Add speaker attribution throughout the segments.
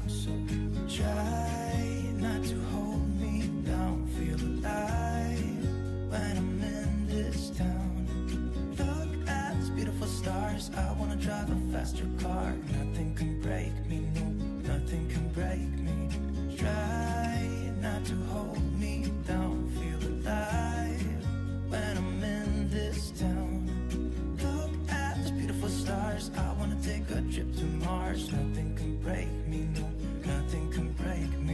Speaker 1: out. So try not to hold me down. Feel alive when I'm in this town. Look at these beautiful stars. I wanna drive a faster car. Nothing can break me, no, nothing can break me. Try not to hold me down. Feel alive when I'm in this town. Look at these beautiful stars. I wanna take a trip to Mars. Nothing can break me, no, nothing can break me.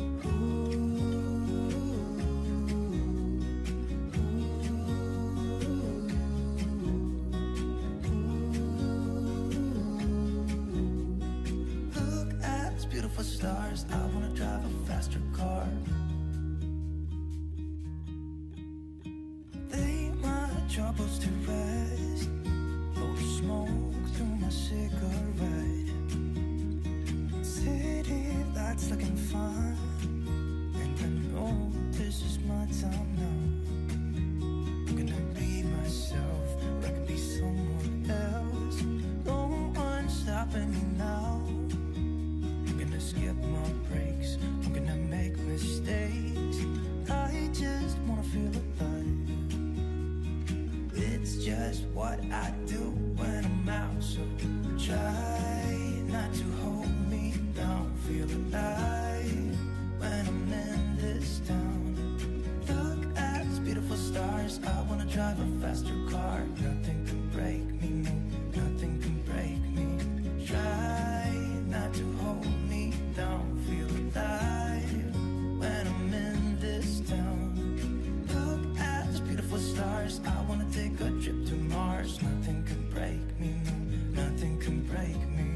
Speaker 1: Look at these beautiful stars. I wanna drive a faster car. Lay my troubles to rest. Blow the smoke through my cigarette. City lights looking fine, and I know this is my time now. I'm gonna be myself, I can be someone else. No one's stopping me now. I'm gonna skip my breaks, I'm gonna make mistakes. I just wanna feel alive. It's just what I do when I'm out. So try not to hold me down. Feel alive when I'm in this town. Look at these beautiful stars. I wanna drive a faster car. Nothing can break me, no, nothing can break me. Try not to hold me down. Feel alive when I'm in this town. Look at these beautiful stars. I wanna take a trip to Mars. Nothing can break me, no, nothing can break me.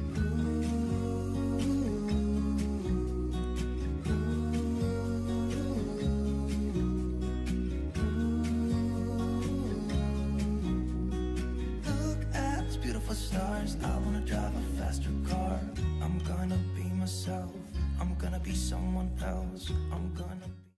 Speaker 1: Look at these beautiful stars. I wanna drive a faster car. I'm gonna be myself, I'm gonna be someone else. I'm gonna be